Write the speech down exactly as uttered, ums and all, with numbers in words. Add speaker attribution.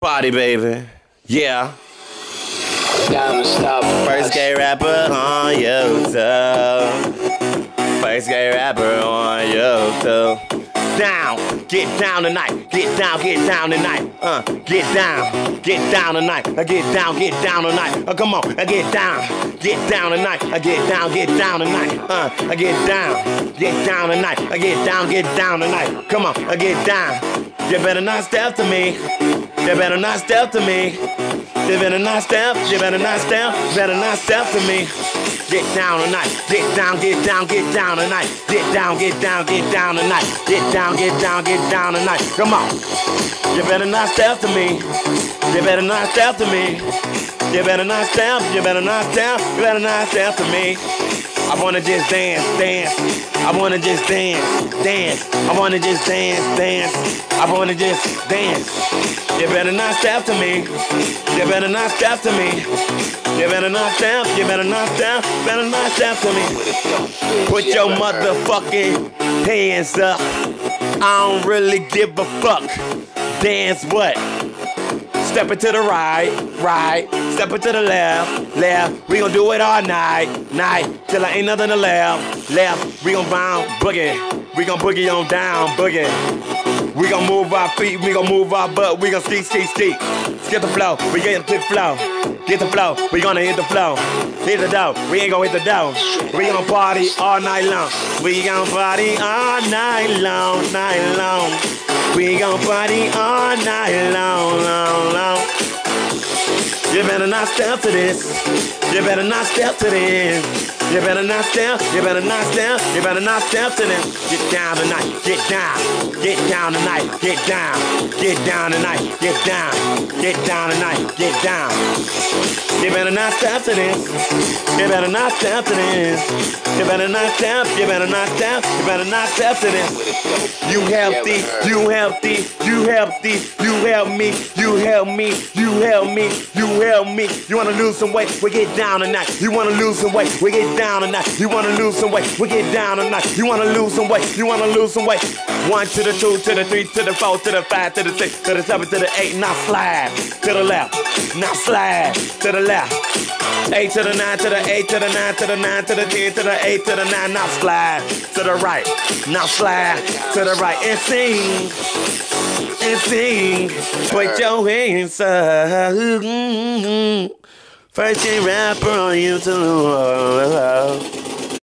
Speaker 1: Body baby, yeah. First gay rapper on YouTube. First gay rapper on YouTube. Down, get down tonight. Get down, get down tonight. Uh, get down, get down tonight. I get down, get down tonight. Uh, come on, I get down, get down tonight. I get down, get down tonight. Uh, I get down, get down tonight. I get down, get down tonight. Come on, I get down. You better not step to me. You better not step to me. You better not step. You better not step. You better not step to me. Get down tonight. Get down, get down, get down tonight. Get down, get down, get down tonight. Get down, get down, get down tonight. Come on. You better not step to me. You better not step to me. You better not step. You better not step. You better not step to me. I wanna just dance, dance. I wanna just dance, dance. I wanna just dance, dance. I wanna just dance. You better not step to me. You better not step to me. You better not step. You better not step. You better not step to me. Put your motherfucking hands up. I don't really give a fuck. Dance what? Step it to the right, right. Step it to the left, left. We gon' do it all night, night. Till I ain't nothing to left, left. We gon' bounce, boogie. We gon' boogie on down, boogie. We gon' move our feet, we gon' move our butt. We gon' ski, ski, ski. Skip the flow, we get to the flow. Get the flow, we gonna hit the flow. Hit the dough, we ain't gonna hit the dough. We gon' party all night long. We gon' party all night long, night long. We gon' party all night long, long, long. You better not step to this. You better not step to this. You better not step. You better not step. You better not step to this. Get down tonight. Get down. Get down tonight. Get down. Get down tonight. Get down. Get down tonight. Get down. You better not step to this. You better not step to this. You better not step. You better not step. You better not step to this. You healthy. You healthy. You healthy. You help me. You help me. You help me. You help me. You wanna lose some weight? We get down tonight. You wanna lose some weight? We get down tonight. You wanna lose some weight? We get down tonight. You wanna lose some weight? You wanna lose some weight? One to the two, to the three, to the four, to the five, to the six, to the seven, to the eight. Now slide to the left. Now slide to the left. Eight to the nine, to the eight, to the nine, to the nine, to the ten, to the eight, to the nine. Now slide to the right. Now slide to the right and sing. And sing. Put your hands up. First gay rapper on YouTube.